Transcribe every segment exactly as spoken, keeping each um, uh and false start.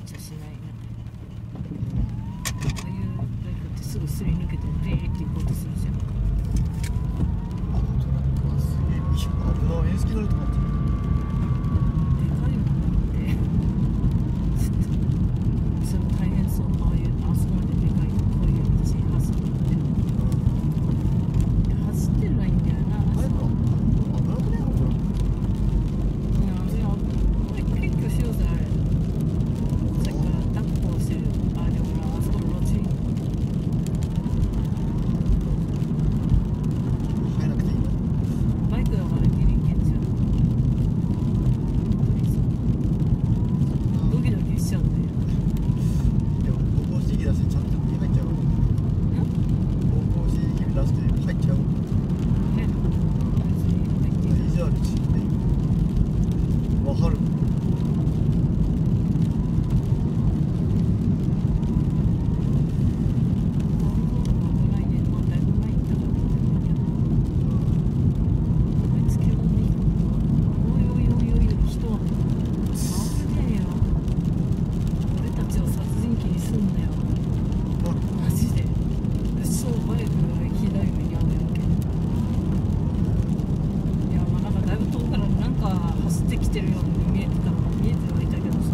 ちゃしないね。ああいうバイクってすぐすり抜けてビーって行こうとするじゃん。 あのトラックはすげえ危ない。縁付き乗りとかってでかいもんだってちょっとそれ大変そう。ああいうあそこまででかいこういう道走っていや走ってるはいいんだよな。 あれか危なくねえのかな。 いやいや結構しようぜあれ。さっきから抱っこしてる。あでもなあそこの路地入らなくていいんだ。 バイクだからギリいけんじゃん。ドキドキしちゃうんだよ。 でも方向指示出してちゃんと入っちゃう。方向指示出して入っちゃう。 ね、別に入っていい。 意地悪ちってわかる。 走ってきてるように見えてたの見えてはいたけどさ。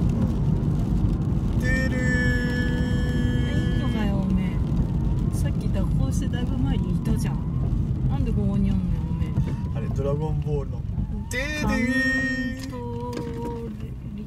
てるいいのかよおめえ。さっき蛇行してだいぶ前にいたじゃん。なんでここにおんねんおめえ。 あれドラゴンボールのてるカンートリ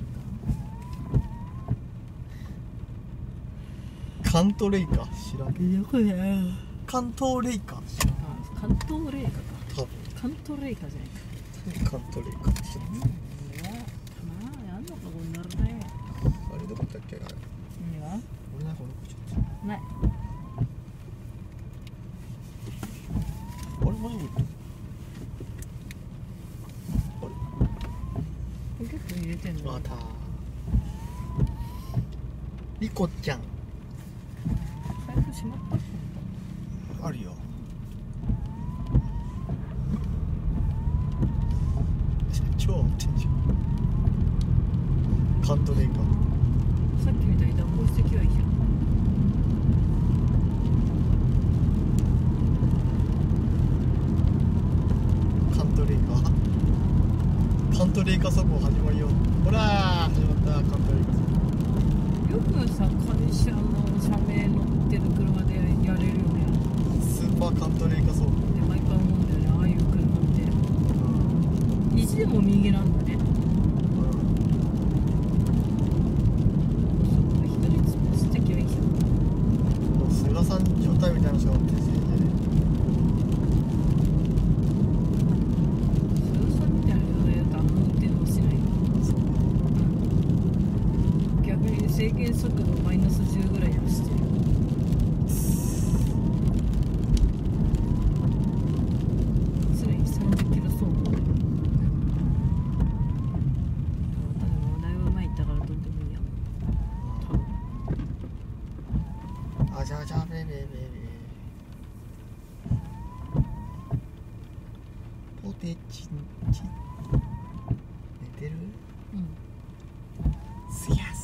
カントレイか知らん。 カどこだよ。 関東レイか知らん。 あ関東レイカか。 多分関東レイカじゃないか。 関東レイか知らん。 いやまあやんのかこんなるね。 あれどこだっけあれ。 何が俺なんか俺ちょっない。 とあれ前も言った。あれ結構入れてんの。 またリコちゃん財布しまったあるよ。超持ってんじゃん。カントレイか。 さっきみたいに蛇行してきゃいいじゃん。 カントレイかカントレイかそこ始まるよ。ほらー始まったカントレイか。 よくさ会社の社名乗ってる車でやれるよね。 スーパーカントレイかそう。 で毎回思うんだよねああいう車って意地でも右なんだね。一人突っ走ってきゃいいじゃん。 菅さん状態みたいな人が乗ってるせいで鈴さんみたいな人がやるとあんま運転もしない。逆に制限速度マイナスじゅうぐらいで走ってる。常にさんじゅっキロ走行で。でもだいぶ前行ったからどうでもいいや。多分あじゃあじゃあベベベベポテチンチン寝てるうん。 すや